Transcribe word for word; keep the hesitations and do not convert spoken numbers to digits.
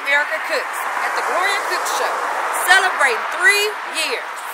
America Cooks at the Gloria Cook Show, celebrating three years.